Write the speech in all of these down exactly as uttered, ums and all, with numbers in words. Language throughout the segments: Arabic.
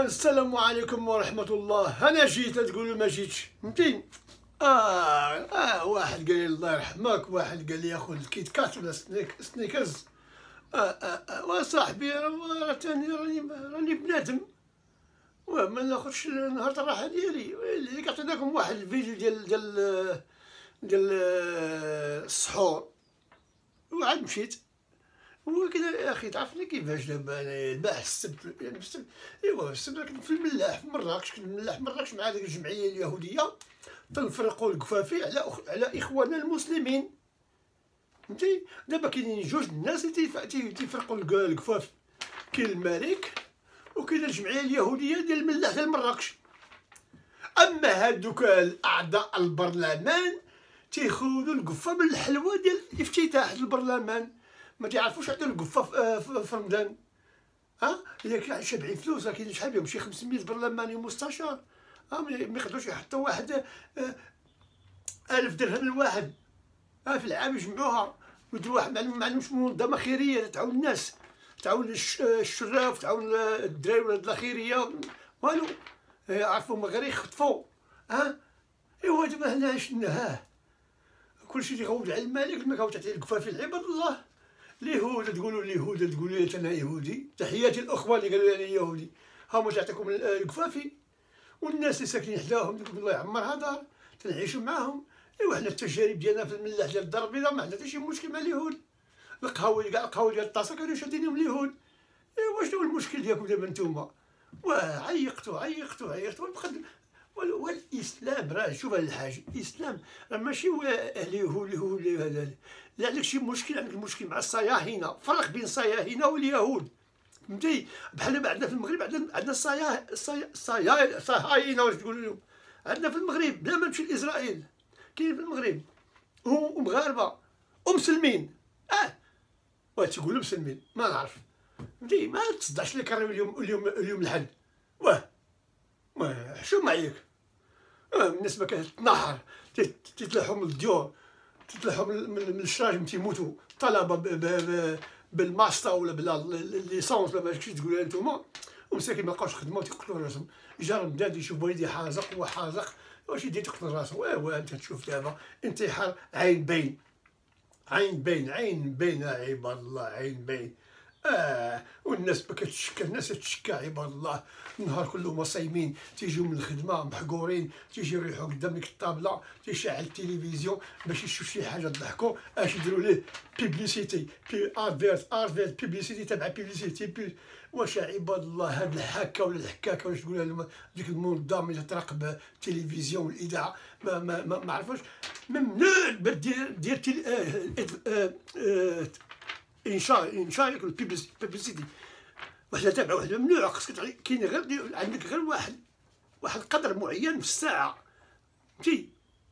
السلام عليكم ورحمة الله. أنا جيت تقولوا ما جيتش، فهمتي؟ آه آه واحد قال لي الله يرحمك، واحد قال لي خذ الكيت كات ولا سنيك سنيكرز. آه آه آه وصاحبي راه تاني راني راني بنادم، وما ناخذش نهار الراحة ديالي. اللي عطيناكم واحد الفيديو ديال ديال ديال السحور وعاد مشيت. هو كذا يا اخي تعرفني كيفاش دابا انا البارح السبت، يعني السبت ايوا السبت كنت في الملاح في مراكش، كنت الملاح في مراكش مع هذيك الجمعيه اليهوديه تنفرقوا الكفافي على أخ... على اخواننا المسلمين، فهمتي؟ دابا كاينين جوج الناس اللي تيفرقوا الكفاف، كاين الملك وكاين الجمعيه اليهوديه ديال الملاح ديال مراكش. اما هادوك الاعضاء البرلمان تيخذوا القفه من الحلوى ديال افتتاح البرلمان، ما تعرفوش عندنا القفه في رمضان. ها الا كان شابعين فلوس، كاين شحال بهم شي خمسمية برلماني مستشار، ها ما يقدروش يحطوا واحد ألف درهم الواحد ها في العام يجمعوها ويديروا واحد ما عندهمش منظمه خيريه تعاون الناس، تعاون الشراف، تعاون الدراري ولاد الخيريه، والو يعرفوا ما غير يخطفوا. ها ايوا دابا هنا شنو ها كلشي تيغوت على الملك، ما كاوت تعطي الكفافي العباد الله. اليهود تقولوا اليهود تقولوا لي انا يهودي، تحياتي الاخوه اللي قالوا لي انا يهودي، هما تعطيكم الكفافي، والناس اللي ساكنين حداهم تقول الله يعمرها دار تنعيشوا معاهم. ايوا حنا التجارب ديالنا في الملاح ديال الدار البيضاء ما عندنا حتى شي مشكل مع اليهود، القهوه كاع القهوه ديال الطاسه كانوا شادينهم اليهود. ايوا شنو المشكل ديالكم دابا نتوما؟ واه عيقتوا عيقتوا عيقتوا والاسلام راه شوف هذا الحاج، الاسلام راه ماشي هو اليهود اليهود هذا، لا عندك شي مشكل، عندك مشكل مع الصياهنه. فرق بين الصياهنه واليهود، فهمتي؟ بحال عندنا في المغرب عندنا عندنا الصياه الصياه الصهاينه واش تقول لهم، عندنا في المغرب بلا ما نمشي لاسرائيل كاين في المغرب ومغاربه ومسلمين. اه واش تقولوا مسلمين ما نعرف، فهمتي؟ ما تصدعش لك اليوم اليوم اليوم الحد، واه ما حشوم عليك. اه الناس ما كتنحر تتلحوا من الديور، تتلحوا من الشراجم تيموتوا طلبه بالماستر ولا بلا ليسونس ولا ماشي تقولوا انتوما، ومساكين ما بقاوش خدمه وتيقتلوا راسهم. جا رمضان يشوف والدي حازق هو حازق، واش يدير تقتل راسو؟ ايوا انت تشوف دابا انتحار عين بين عين بين عين بين عباد الله عين بين. اه والناس ما كتشكى، الناس تشكى عباد الله، النهار كله هما صايمين، تيجيو من الخدمه محقورين، تيجيو يريحوا قدام ديك الطابله، تيشعل التلفزيون باش يشوف شي حاجه تضحكوا، اش يديروا ليه بيبليسيتي بي ادفيرت ادفيرت بيبليسيتي تبع بيبليسيتي بي. واش عباد الله هاد الحكا ولا الحكاكه واش تقولها لهم ديك المنظمه اللي تراقب التلفزيون والاذاعه ما ما ما, ما عرفوش ممنوع دير دير تل... آه آه آه انشاء انشاء البيبليسيتي وحده تابعه وحده ممنوع، خاصك كاين غير عندك غير واحد واحد قدر معين في الساعه، فهمتي؟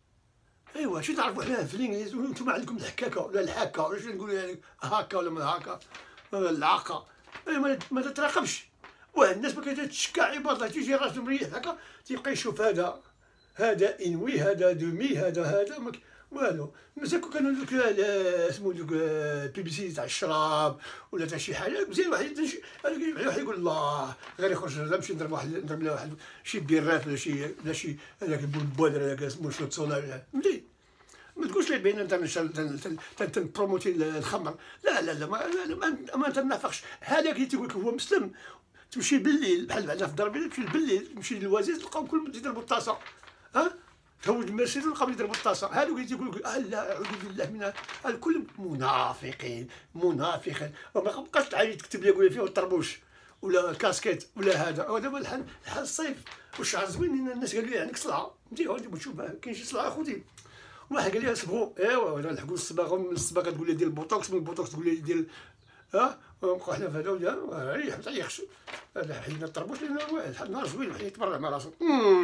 ايوا شنو تعرفوا عليها في الانجليز وانتم عندكم الحكاكه ولا الحاكه ولا شنو نقولوا يعني هاكا ولا ما هاكا ولا العاقه. ايوا ما تتراقبش، والناس ما كتشكى عباد الله، تيجي راجل مريح هكا تيبقى يشوف هذا هذا انوي هذا دومي هذا هذا والو. مزال كون كانوا دوك اسمو دوك البيبليسيتي تاع الشراب ولا تاع شي حاجه مزيان، واحد واحد يقول الله غير يخرج نمشي نضرب واحد نضرب له واحد شي بيرات ولا شي ولا شي هذاك البولبوادر هذاك اسمو شو تصولا، فهمتي؟ ما تقولش لي بين انت تنبروموتي الخمر، لا لا لا ما, ما تنافقش. هذاك اللي تيقول لك هو مسلم تمشي بالليل بحال بعدا في الدار البيضاء، تمشي بالليل تمشي للوازيز تلقاهم كلهم تيضربوا الطاسه، ها تهود المرسيدس تلقاهم يضربوا الطاسه. هذوك اللي تيقول لك لا اعوذ بالله من الكل منافقين منافقين، وما بقاش تعاود تكتب لي قول فيه الطربوش ولا الكاسكيت ولا هذا. ودابا الحال الحال الصيف والشعر زوين، الناس قالوا لي عندك صلعه، فهمتي؟ غادي تشوف كاين شي صلعه خوتي. واحد قال لي صبغوا، ايوا نلحقوا الصباغه، من الصباغه تقول لي ديال البوتوكس، من البوتوكس تقول لي ديال ها ونبقاو حنا في هذا ولا ريح ما تعيقش. هذا حيدنا الطربوش لان نهار زوين وحيد يتبرع مع راسو.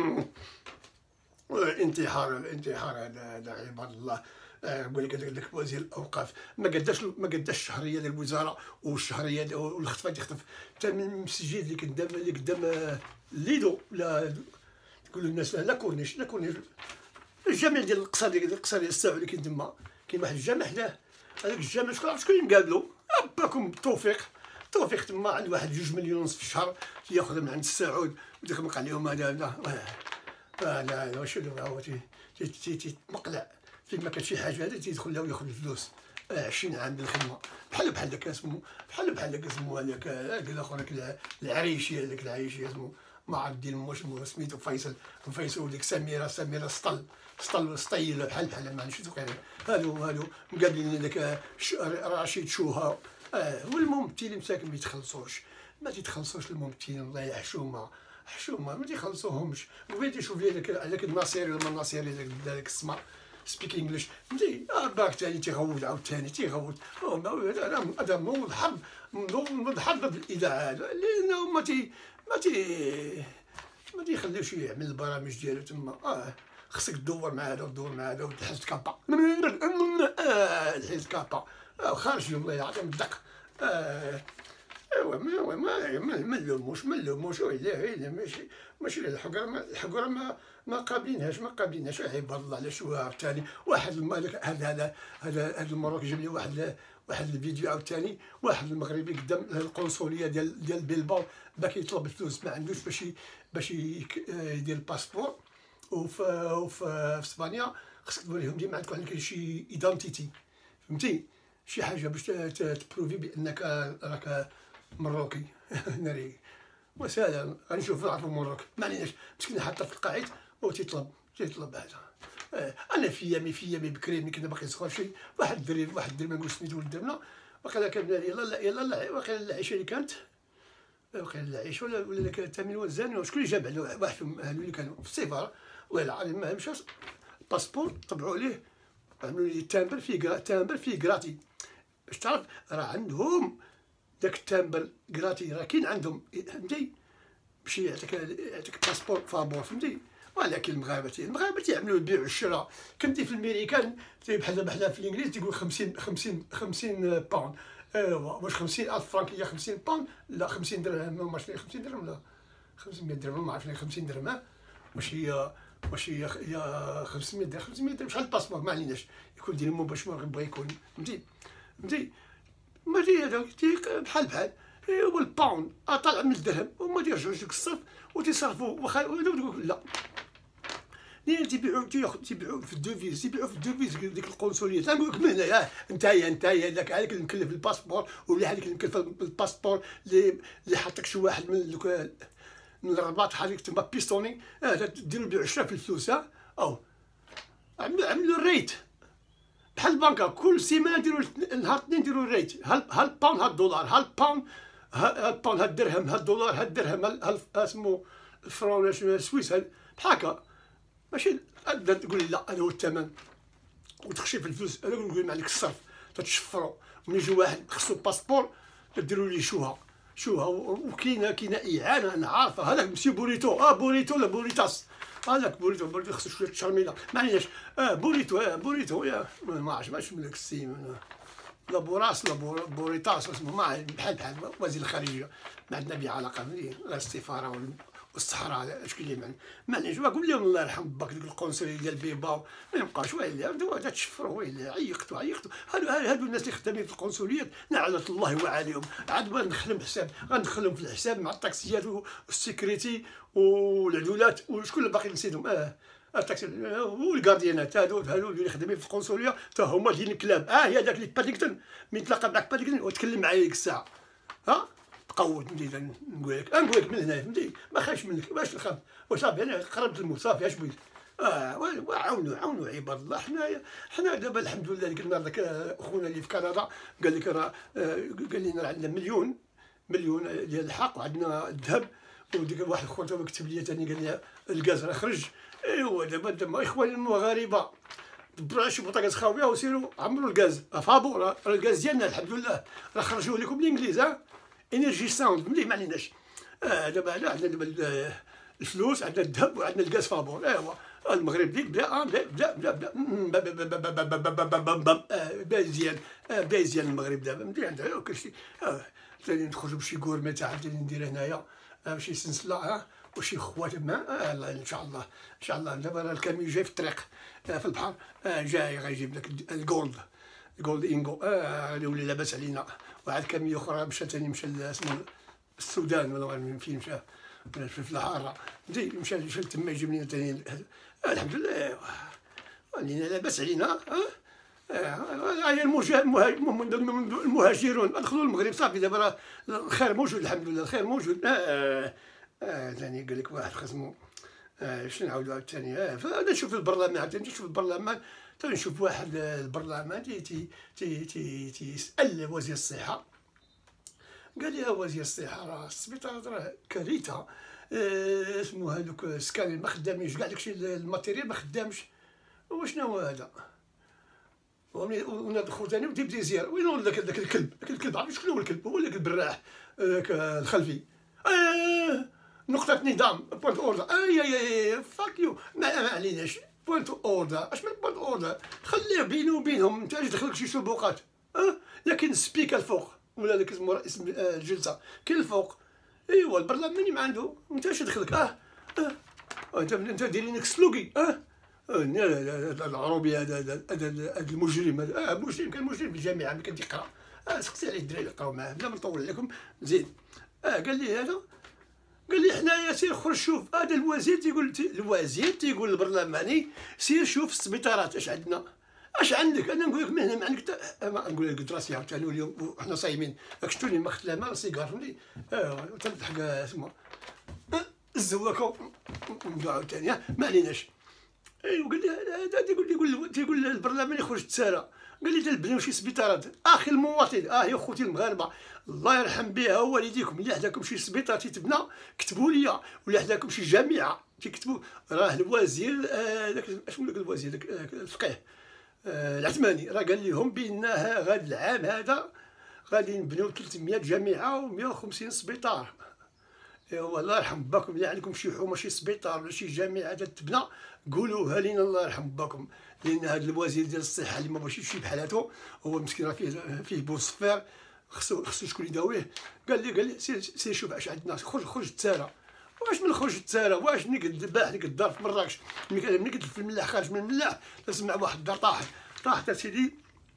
الانتحار الانتحار هذا هذا عباد الله. نقول لك هذاك وزير الاوقاف ما قداش ما قداش الشهريه ديال الوزاره والشهريه والخطفه تيخطف حتى من المسجد اللي قدام اللي قدام ليدو ولا تقول للناس لا كورنيش لا كورنيش الجامع ديال القصر ديال القصر ديال الساعه اللي كاين تما، كاين واحد الجامع حداه، هذاك الجامع شكون شكون اللي مقابلو؟ باكم بالتوفيق توفيق تما عند واحد جوج مليون ونص في الشهر ياخذ من عند السعود وتخمق عليهم هذا لا لا لا واش هو مقلع فين ما كان شي حاجه هذا تيدخل له وياخذ الفلوس عشرين عام بالخدمه بحال بحال داك اسمو بحال بحال داك اسمو هذاك الاخر هذاك العريشي هذاك العريشي اسمو ما عرفت ديال واش سميتو فيصل فيصل وديك سميره سميره سطل سطل سطيل بحال بحال ما عرفتش توقع هادو هادو مقابلين داك رشيد شوها اه والممثلين مساكن ما يتخلصوش ما تيتخلصوش الممثلين الله يحشومه حشومه ما تيخلصوهمش وبغيت تشوف لي داك هذاك الناصري ولا الناصري داك السما سبيك انجلش فهمتي باك ثاني تيغوت عاوتاني تيغوت هذا موضوع حرب موضوع حرب الاذاعه لانه ما تي ما تي ما تيخليوش يعمل البرامج ديالو تما اه خصك تدور مع هذا وتدور مع هذا وتحس كابا اه تحس كابا خارج الله يعطيهم الدق اه ايوا ما ما ما نلوموش ما نلوموش ويلاه ويلاه ماشي ماشي الحقره الحقره ما ما قابلينهاش ما قابلينهاش عباد الله على شو عاوتاني واحد هذا هذا هذا هذا المروك جاب لي واحد واحد الفيديو عاوتاني واحد المغربي قدام القنصليه ديال ديال بيلباو باقي يطلب الفلوس ما عندوش باش باش يدير الباسبور وفي وفي اسبانيا خصك توريهم ديما عندك عندك شي ايدنتيتي فهمتي شي حاجه باش تبروفي بانك راك مروكي ناري وسهلا غنشوف نعرفو مروك ما عليناش مسكين حتى في القاعد وتيطلب تيطلب هذا آه. انا في يامي في يامي بكري ملي كنا باقي صغار شي واحد الدري واحد الدري ما نقولش سميتو ولد درنا واقيلا كان يلا يلا واقيلا العيشه اللي كانت واقيلا العيش ولا ولا داك التامين والزان شكون اللي جاب على واحد فيهم هادو اللي كانوا في السفاره والله العظيم ما مشاش الباسبور طبعوا عليه عملوا لي تامبر فيه تامبر فيه كراتي باش تعرف راه عندهم داك التامبر كراتي راه كاين عندهم فهمتي باش يعطيك يعطيك باسبور فابور فهمتي ولكن المغاربه المغاربه تيعملوا البيع والشراء كنتي في الميريكان بحال بحال في الانجليز تيقول خمسين خمسين خمسين باوند ايوا واش خمسين ألف فرانك هي خمسين باوند لا خمسين درهم ماشي خمسين درهم لا خمسمية درهم ما عرفت خمسين درهم واش هي واش هي هي خمسمية درهم خمسمية درهم شحال الباسبور ما عليناش يكون ديال مو باش ما بغا يكون فهمتي فهمتي ما تي هذاك بحال بحال هو الباوند طالع من الدرهم وما تيرجعوش لك الصرف وتيصرفوا واخا لا لين تيبيعوا تيبيعوا في الدوفيز تيبيعوا في الدوفيز ديك القنصليه تنقول لك من هنايا نتايا نتايا داك هذاك اللي مكلف بالباسبور ولا هذاك اللي مكلف بالباسبور اللي اللي حطك شي واحد من دوك من الرباط حالك تما بيستوني هذا ديروا بيع عشرة في الفلوس ها او عملوا الريت بحال البنكه كل سيمانه نديروا نهار اثنين نديروا الريت ها الباوند ها الدولار ها الباوند ها الباوند ها الدرهم ها الدولار ها الدرهم ها اسمو الفرون السويس بحال هكا ماشي تقول لي لا هذا هو الثمن وتخشي في الفلوس هذا نقول لك الصرف تتشفروا ملي يجي واحد خصو باسبور تديروا ليه شوها شوها وكاينه كاينه اعانه انا عارفه هذاك مسيو بوريتو اه بوريتو ولا بوريتاس هذاك بوريتو بوريتو خصو شويه تشرميله ما عليناش اه بوريتو اه بوريتو يا ما عرفتش ماش من داك السيم لا بوراس لا بوريتاس اسمه ما بحال بحال وزير الخارجيه ما عندنا به علاقه غير السفاره والصحراء اش كاين معنا معليش قول لهم الله يرحم باك ديك القنصليه ديال بيباو ما يبقاش ويلي هذا تشفروا ويلي عيقتوا عيقتوا هادو هادو الناس اللي خدامين في القنصليات لعنه الله وعليهم عاد ما ندخلهم حساب غندخلهم في الحساب مع الطاكسيات والسيكريتي والعدولات وشكون اللي باقي نسيتهم اه الطاكسي والكارديانات هادو هادو اللي خدامين في القنصليه حتى هما ديال الكلاب اه هي داك اللي باديكتون من تلاقى معاك باديكتون وتكلم معايا ديك الساعه ها تقود فهمتي نقول لك نقول لك من هنا فهمتي ما خايفش منك باش نخاف وصافي انا قربت الموت صافي اش بغيت اه عاونوا عاونوا عباد الله حنايا حنا دابا الحمد لله ديك النهار داك اخونا اللي في كندا قال لك راه قال لنا عندنا مليون مليون ديال الحق وعندنا الذهب وديك واحد الخوت كتب لي ثاني قال لي الغاز راه خرج ايوا دابا دابا اخواني المغاربه دبروا شي بوطاكاز خاويه وسيروا عمروا الغاز فابو راه الغاز ديالنا الحمد لله راه خرجوه لكم بالانجليز ها انرجي ساوند ملي ما عليناش اه دابا عندنا دابا الفلوس عندنا الذهب وعندنا الغاز فابور ايوا المغرب ديك بدا بدا بدا بدا بدا مزيان بدا مزيان المغرب دابا مزيان عندها كلشي ثاني نخرجوا بشي كورمي تاع عاوتاني ندير هنايا شي سنسله ها وشي خوات ما آه ان شاء الله ان شاء الله دابا راه الكاميو جاي في الطريق في البحر آه جاي غيجيب لك الجولد يقول إنجو اه يولي لاباس علينا. واحد كامي اخرى مشى ثاني مشى اسمه السودان ولا فين مشى في الحاره دي مشى مشى تما يجيب لنا ثاني الحمد لله علينا لاباس علينا. هاي المهاجرون ادخلوا المغرب صافي دابا الخير موجود الحمد لله الخير موجود. اه اه ثاني قال لك واحد خصمو اه شنو نعاودو عاوتاني اه فانا نشوف البرلمان عاوتاني نشوف البرلمان تنشوف واحد البرلمان تي تي تي تي تيسأل وزير الصحة قال لي وزير الصحة راه السبيطارات راه كارثة. اه اسمو هذوك السكانين ما خدامينش كاع داكشي الماتيريال ما خدامش. وشنو هذا وندخل ثاني وتبدا يزير وين هو ذاك ذاك الكلب ذاك الكلب عرفتي شكون هو الكلب هو ذاك البراح ذاك الخلفي. آه نقطة نظام بوينت اوردر. اي اي اي فاك يو ما عليناش بوينت اوردر. اش من بوينت اوردر خليه بيني وبينهم انت اش دخلك شي سبوقات. اه لكن سبيكر الفوق ولا داك اسمه رئيس الجلسة كاين الفوق. ايوا البرلماني ما عنده انت اش دخلك. اه اه انت انت دايرين لك سلوكي. اه هذا العروبي هذا هذا المجرم هذا اه مجرم كان مجرم في الجامعه ملي كان تيقرا. اه سقسي عليه الدراري يقراو معاه بلا ما نطول عليكم زيد. اه قال لي هذا قال لي حنايا سير خرج شوف هذا الوزير تيقول الوزير تيقول البرلماني سير شوف السبيطارات اش عندنا اش عندك. انا نقول لك من هنا ما عندك نقول لك قلت راسي عاوتاني اليوم وحنا صايمين راك شفتوني ما خدت لا ما سيجار فهمتي. اه تنضحك اسمه الزواكو عاوتاني ما عليناش. ايوا قال لي هذا تيقول يقول تيقول البرلمان يخرج تسارى. قال لي تنبنيو شي سبيطارات. اخي المواطن اه يا خوتي المغاربه الله يرحم بها والديكم اللي حداكم شي سبيطار تيتبنى كتبوا لي ولا حداكم شي جامعه تيكتبوا راه الوزير داك آه شنو داك الوزير داك آه الفقيه آه العثماني راه قال لهم بان غاد العام هذا غادي نبنيو ثلاثمية جامعه و مية وخمسين سبيطار. ايوا الله يرحم باكم اللي عندكم شي حومه شي سبيطار ولا شي جامعه تتبنى قولوها لينا الله يرحم باكم. لان هذا الوزير ديال الصحه اللي ما بغاش يمشي بحالاتو هو مسكين راه فيه فيه بوصفير خصو خصو شكون يداويه. قال لي قال لي سير سير شوف اش عندنا خرج خرج تسارى. واش من خرج تسارى واش نقد الباح ديك الدار في مراكش ملي نقد في الملاح خارج من الملاح تسمع واحد الدار طاحت طاحت اسيدي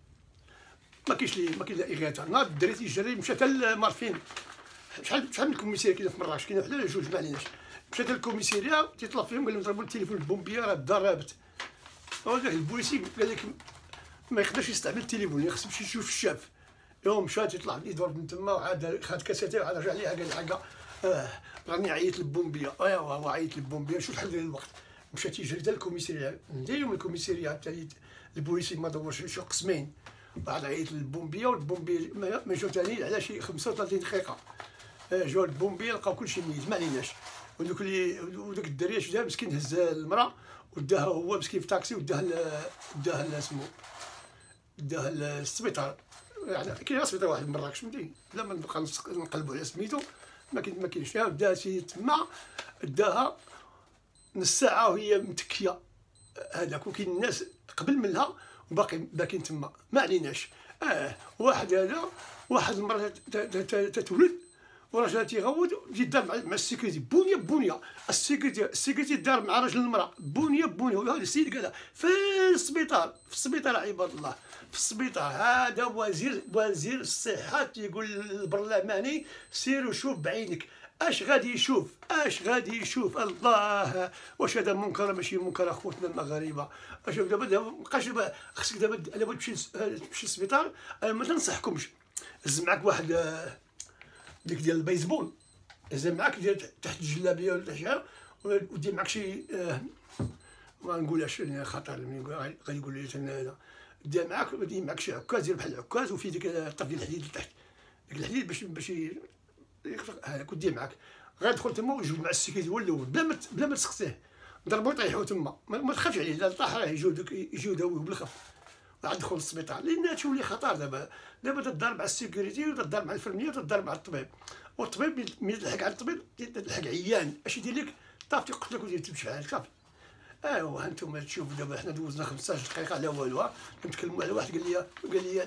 ما كاينش لي ما كاين لا اغاثه. ناض الدري تيجري مشى حتى لمارفين شحال شحال من كوميساريه كاينه في مراكش كاينه وحده ولا جوج ما عليناش. مشى حتى للكوميساريه تيطلب فيهم قال لهم ضربوا التليفون البومبيه راه الدار رابت. هذاك البوليسي قال لك ما يقدرش يستعمل التليفون خصو يمشي يشوف الشاف. يوم مشى تيطلع لي ضرب من تما وعاد خد كاسيتي وعاد رجع ليها قال لي حاجه اه راني عيط للبومبيه. ايوا هو عيط للبومبيه شوف شحال ديال الوقت مشى تيجري حتى للكوميساريه نديرهم الكوميساريه حتى البوليسي ما دورش شي قسمين بعد عيط للبومبيه والبومبيه ما جاو ثاني على شي خمسة وثلاثين دقيقه. اه جاو البومبيه لقاو كلشي ميت ما عليناش. ودوك اللي وداك الدري اش دار مسكين هز المراه وداها هو مسكين في طاكسي وداها وداها اسمو داها للسبيطار. يعني كاين سبيطار واحد مراكش فهمتي لا ما نبقى نقلبوا على سميتو ما كاين ما كاينش فيها. داها شي تما داها نص ساعه وهي متكيه هذاك وكاين الناس قبل منها وباقي باقيين تما ما عليناش. اه واحد هذا واحد المراه تتولد ورجل تيغوت تيدار مع السيكوريتي بونيه بونيه. السيكوريتي السيكوريتي دار مع راجل المراه بونيه بونيه. وهذا السيد قالها في السبيطار في السبيطار عباد الله في السبيطار. هذا وزير وزير الصحه تيقول للبرلماني سير وشوف بعينك اش غادي يشوف اش غادي يشوف. الله واش هذا منكر ماشي منكر اخوتنا المغاربه. اشوف دابا دابا مابقاش دابا خصك دابا دابا تمشي تمشي للسبيطار. انا ما تنصحكمش هز معاك واحد ديك ديال البيسبول هز معاك ديال تحت الجلابيه ولا شي ودير معاك شي آه ما نقولهاش خطر ملي غادي يقول لي هذا دير معاك دير معاك شي عكاز ديال بحال العكاز وفيه ديك الطرف ديال الحديد لتحت ديك الحديد باش باش هذاك ودير معاك غادخل تما وجبد مع السيكيتي هو الاول بلا ما بلا ما تسقسيه ضربو يطيحو تما ما تخافش عليه اذا طاح راه يجيو دوك يجيو داويه بالخف وعاد دخل للسبيطار لان تولي خطر. دابا دابا تضرب مع السيكوريتي وتضرب مع الفرميه وتضرب مع الطبيب والطبيب ملي تلحق على الطبيب تلحق عيان اش يدير لك طاف تيقتلك وتمشي بحالك صافي. ايوا هانتوما تشوفوا دابا حنا دوزنا خمسطاش دقيقه على والو نتكلموا على واحد قال لي قال لي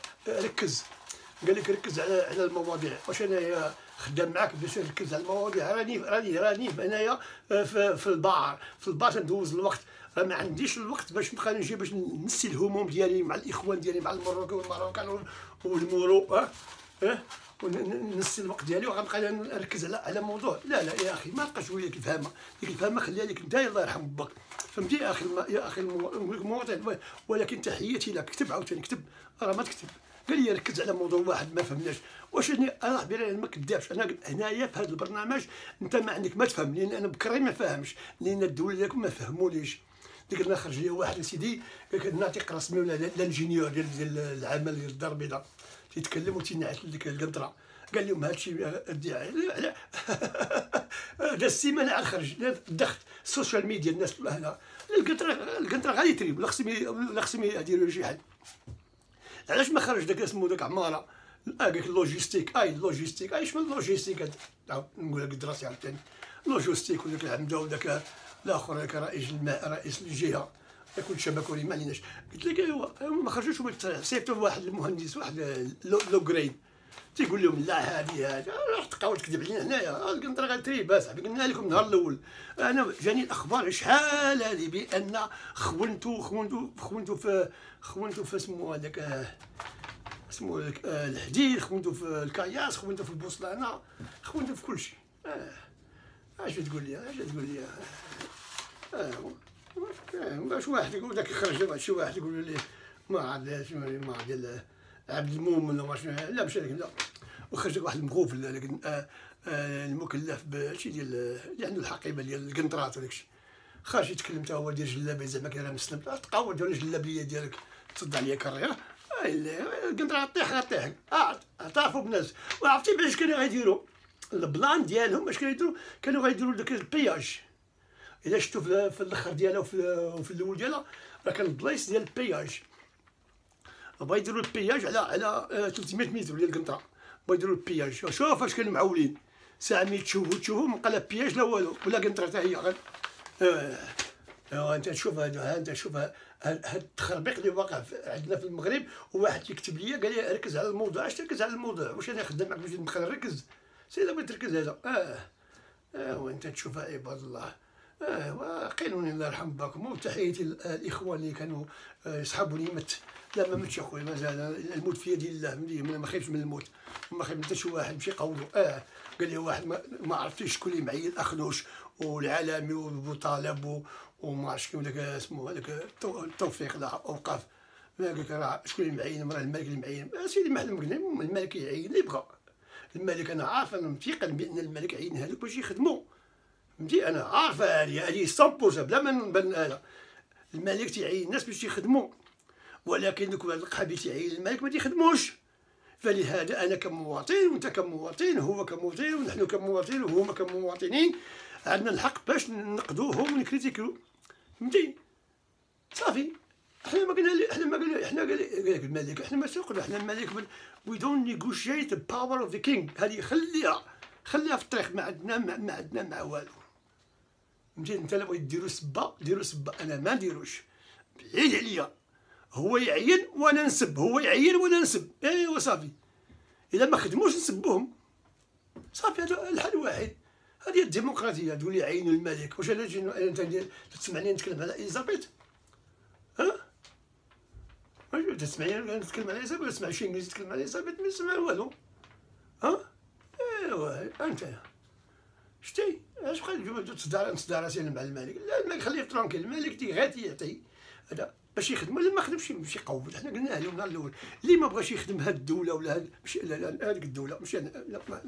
ركز قال لك ركز على على المواضيع. واش انايا خدام معاك باش نركز على المواضيع راني راني راني انايا في, في البار في البار تندوز الوقت راه ما عنديش الوقت باش نبقى نجي باش نسي الهموم ديالي مع الاخوان ديالي مع المروكي والمروكان والمورو اه اه ونسي الوقت ديالي وغنبقى نركز على على موضوع. لا لا يا اخي ما بقاش وليك الفهمه، ديك الفهمه خليها لك انت الله يرحم باك، فهمتي يا اخي يا اخي المواطن. ولكن تحياتي لك، كتب عاوتاني كتب، راه ما تكتب قال لي ركز على موضوع واحد ما فهمناش. واش انا حبيبي ما كذابش، انا هنايا في هذا البرنامج انت ما عندك ما تفهم، لان انا بكري ما فاهمش، لان الدوله ديالكم ما فهمونيش. ديك النهار خرج لي واحد سيدي قال لك ناطق رسمي ولا الانجينيور ديال ديال العمل ديال الدار البيضاء، تيتكلم وتينعس لك القنطره، قال لهم هادشي على هذا السيمانه عاد خرج دخلت السوشيال ميديا الناس هنا القنطره القنطره غادي تريب، لا خصهم لا خصهم يديروا شي حل. علاش ما خرج داك اسمو داك عماره قال لك اللوجيستيك اي اللوجيستيك اي شنو اللوجيستيك هذا نقول لك دراسي عاوتاني اللوجيستيك وداك العمده وداك الاخر هذاك رئيس الماء رئيس الجهه يكون شبكوني ما عليناش. قلت لك ايوا ما خرجوش صيفطوا واحد المهندس واحد لو جريد تيقول لهم لا هذه هذه راح تبقاو تكذب علينا هنايا القنطره غتريب اصاحبي. قلنا لكم النهار الاول انا جاني الاخبار شحال هذه بان خونتو خونتو خونتو في خونتو في اسمو هذاك اسمو الحديد، خونتو في الكاياس، خونتو في البوصلانه، خونتو في كل شيء. اه اش تقول لي اش تقول لي اه باش واحد يقول لك يخرج شي واحد يقول لي ما عاد شنو ما عاد عبد المؤمن ولا شنو لا ماشي هذاك لا، وخرج واحد المغوفل هذاك آه آه المكلف بشي ديال اللي عنده الحقيبه ديال القنطرات وداك الشيء، خارج يتكلم حتى هو ديال جلابيه زعما كي راه مسلم تقاود ولا الجلابيه ديالك تصد عليا كريه القنطره غطيح غطيح اه اعترفوا بالناس. وعرفتي باش كانوا غيديروا البلان ديالهم اش كانوا يديروا كانوا غيديروا داك البياج. الا شفتوا في الاخر ديالها وفي الاول ديالها راه كان البلايص ديال البياج، بغا يديروا البياج على على ثلاثمية متر ديال القنطره، بغا يديروا البياج. شوف اش كانوا معولين ساعه ملي تشوفوا تشوفوا ما بقى لا بياج لا والو ولا قنطره حتى هي غير اه انت تشوف هذا انت شوف هاد التخربيق اللي واقع عندنا في المغرب. وواحد يكتب لي قال لي ركز على الموضوع. اش تركز على الموضوع؟ واش انا خدام معك باش نبقى نركز؟ سيدي بغيت تركز هذا اه اه وانت تشوف عباد الله اه وقيلوني الله يرحم باكم. وتحياتي الاخوان اللي كانوا يسحبوني مت لا ما متش اخويا مازال الموت في يد الله، ما خايفش من الموت ما خايف حتى شي واحد مشي يقولوا اه قال لي واحد ما, ما عرفتش شكون اللي معين الاخنوش والعالمي وبوطالب وما عرفتش كيف داك اسمه هذاك التوفيق لا اوقاف قال لك راه شكون اللي معين راه الملك اللي معين. سيدي ما حنا قلنا الملك يعين اللي بغا. الملك انا عارف انا متيقن بان الملك عين هذوك باش يخدموا فهمتي. انا عارفه هذه هذه مية بالمية بلا ما نبان هذا الملك تيعين الناس باش يخدموا، ولكن دوك القحابي تيعين الملك ما تيخدموش. فلهذا انا كمواطن وانت كمواطن هو كمواطن ونحن كمواطن وهما كمواطنين عندنا الحق باش نقدوهم ونكريتيكيو فهمتي. صافي احنا ما قلنا احنا ما قلنا احنا قال لك الملك احنا ما سوقنا احنا الملك وي دونت نيغوشيت ذا باور اوف ذا كينغ. هذه خليها خليها في الطريق ما عندنا ما عندنا مع والو فهمتي. انت الا بغيت ديروا سبه ديروا سبه انا ما نديروش بعيد عليا. هو يعين وانا نسب هو يعين وانا نسب ايوا صافي. الا ما خدموش نسبوهم صافي هذا الحل واحد. هذه الديمقراطيه تقول لي عينوا الملك. واش انا انت تسمعني نتكلم على اليزابيث ها واش تسمعني نتكلم على اليزابيث؟ تسمع شي انجليزي تكلم على اليزابيث ما يسمع والو ها ايوا انت شتي اش بقى تصدر تصدر راسي مع الملك؟ لا الملك خليه ترونكيل الملك تي غاتي يعطي هذا باش يخدم ولا ما خدمش ماشي يقود. حنا قلنا له النهار الاول اللي ما بغاش يخدم هاد الدوله ولا هاد ماشي لا لا هذيك الدوله ماشي لا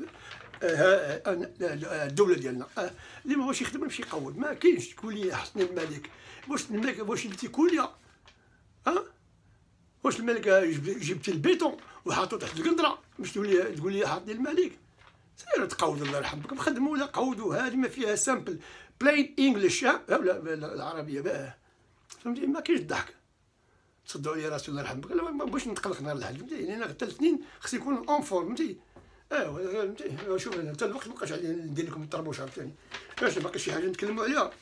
الدوله ديالنا اللي ما بغاش يخدم ماشي يقود. ما كاينش تقول لي حسن الملك واش الملك واش انت تقول لي ها واش الملك جبت البيتون وحاطو تحت القنطره باش تقول لي تقول لي حاطني الملك؟ سير تقود الله يرحمكم خدموا ولا قودوا. هذه ما فيها سامبل بلاين انجلش ها ولا العربيه بقى فهمتي. ما كاينش الضحك تصدعوا لي راسي الله يرحمك. لا ما بغيتش نتقلق نهار الحد فهمتي. يعني انا حتى الاثنين خصني نكون اون فورم فهمتي. ايوا فهمتي. شوف انا حتى الوقت مابقاش علي ندير لكم الطربوش عاوتاني واش باقي شي حاجه نتكلموا عليها.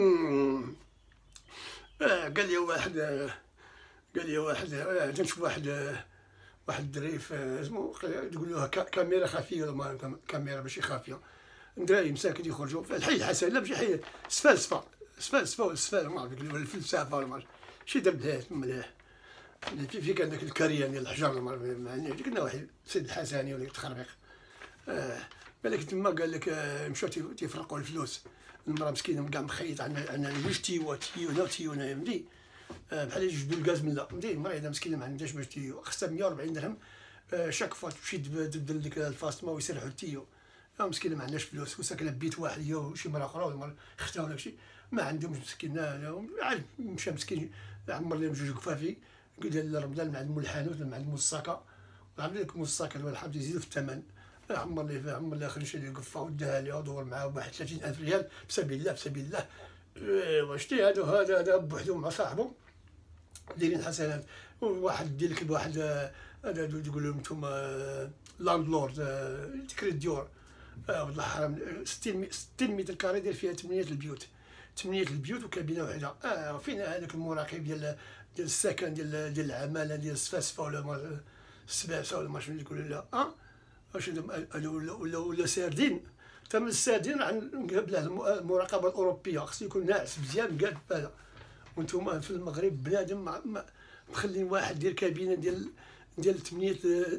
اه قال لي واحد قال لي واحد تنشوف واحد واحد الدري اسمو تقول له كاميرا خفيه ولا كاميرا ماشي خافيه دراري مساكن يخرجوا في الحي الحسن لا ماشي حي سفا سفا سفا سفا سفا ما عرفت ولا الفلسفه ولا ما عرفت شي درت مليح. في في كان داك الكريان ديال الحجر ما عرفت يعني ديك النواحي سيد الحسني ولا التخربيق. آه بالك تما قال لك آه مشاو تيفرقوا الفلوس. المراه مسكينه كاع مخيط عندنا عندنا جوج تيوات تيونا وتيونا فهمتي. آه بحال يجبدوا الغاز من لا فهمتي. مريضه مسكينه ما عندهاش باش تيو خصها مية وربعين درهم. آه شاك فوا تمشي تبدل ديك الفاطمه ويسرحوا التيو. آه مسكينه ما عندهاش فلوس وساكنه بيت واحد هي وشي مرا اخرى ولا اختها ولا شي ما عندهمش مسكين. عاد مشى مسكين عمر لهم جوج كفافي قال له رمضان مع مول الحانوت مع مول الساكا وعمل لك مول الساكا ولا حاب يزيدوا في الثمن. عمر لي عمر لي اخر شي قفه وداها لي ودور معاه بواحد ثلاثين ألف ريال بسبيل الله بسبيل الله. ايوا شتي هذا هذا هذا بوحدو مع صاحبو دايرين حسنات. واحد دير لك بواحد هذا تقول لهم نتوما لاندلورد تكري الديور. اه والله حرام ستين ستين متر كاري داير فيها ثمانية البيوت ثمانية البيوت وكابينه وحده. اه فين هذاك المراقب ديال ديال السكن ديال ديال العماله ديال السفاسفه ولا السباسه ولا ما شنو يقولوا لا اه واش ولا ولا ولا ساردين تم الساردين قبل المراقبه الاوروبيه خصو يكون ناعس مزيان قاد هذا. وانتم في المغرب بنادم مخلين واحد ديال كابينه ديال ديال ثمانية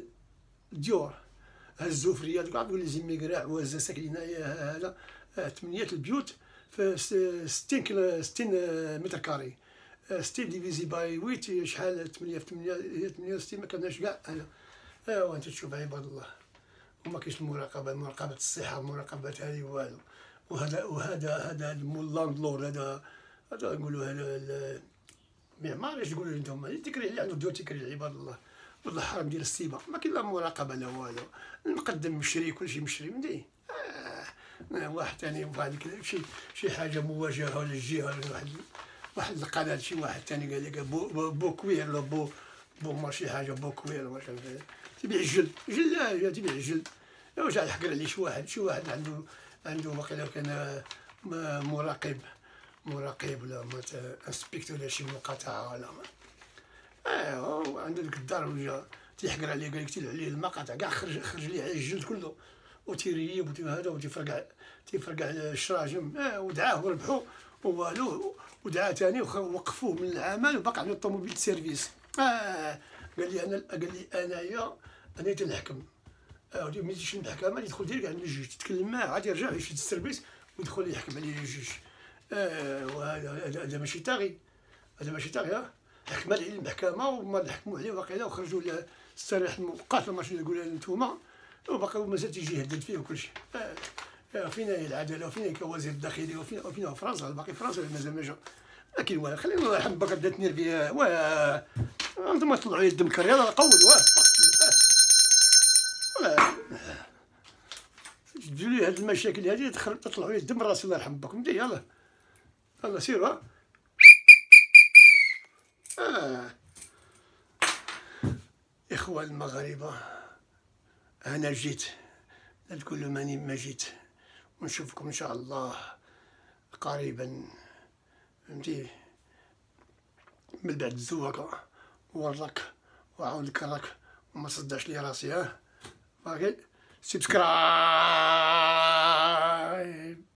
ديور هزو في ريال كاع تقول لي زيميكراع وهزا ساكنين هذا ثمانية البيوت في ستين كيلو ستين متر كاري. ستين ديفيزي باي ويت شحال ثمانية في ثمانية هي ثمانية وستين ما كناش كاع هذا. ايوا انت تشوف عباد الله وما كاينش المراقبه مراقبه الصحه مراقبه هذه والو. وهذا وهذا هذا المول لاندلور هذا هذا نقولوا هذا المعمار اش تقولوا انتم التكريع اللي عنده دور تكريع عباد الله. والله حرام ديال السيبه ما كاين لا مراقبه لا والو. المقدم مشري كلشي مشري مدي آه. واحد ثاني واحد شي شي حاجه مواجهه ولا الجهه ولا واحد واحد القناه شي واحد ثاني قال لك بو بو كوير ولا بو بو ماشي حاجه بو كوير واش تبيع الجلد جل لا تبيع الجلد. واش يحقر عليه شي واحد شي واحد عنده عنده واقيلا كان مراقب مراقب ولا انسبكتور ولا شي مقاطعه ولا ايوا عنده ديك الدار وجا تيحقر عليه قال لك تيلعب عليه المقاطع كاع خرج خرج ليه على الجلد كله وتيريب وهذا وتيفرقع تيفرقع الشراجم. اه ودعاه وربحو ووالو ودعاه ثاني ووقفوه من العمل وبقى عنده الطوموبيل سيرفيس. اه قال لي انا قال لي انايا انا تنحكم. اه ملي تمشي للمحكمه يدخل ديريكت عند الجوج تتكلم معاه عاد يرجع يشد السيرفيس ويدخل يحكم عليه الجوج. اه وهذا هذا ماشي طاغي هذا ماشي طاغي ها حكم عليه المحكمه وما حكموا عليه واقيلا وخرجوا له السراح المؤقت ما شنو يقولوا نتوما وبقى مازال تيجي يهدد فيه وكل شيء. اه فين هي العداله وفين هي كوزير الداخليه وفين وفين فرنسا باقي فرنسا مازال ما جا ما كاين والو. خلينا الله يرحم باك بدات تنير فيها واه انتم طلعوا لي الدم كرياضه قود واه تجيو لي هاد المشاكل هادي تطلعوا لي الدم راسي الله يرحم باكم دي يلاه يلاه سيروا ها. آه. إخوة المغاربة أنا جيت لا تقولوا ماني ما جيت ونشوفكم إن شاء الله قريبا فهمتي من بعد الزواقة ورك وعاود كرك وما صدعش لي راسي ها باقي سبسكرايب.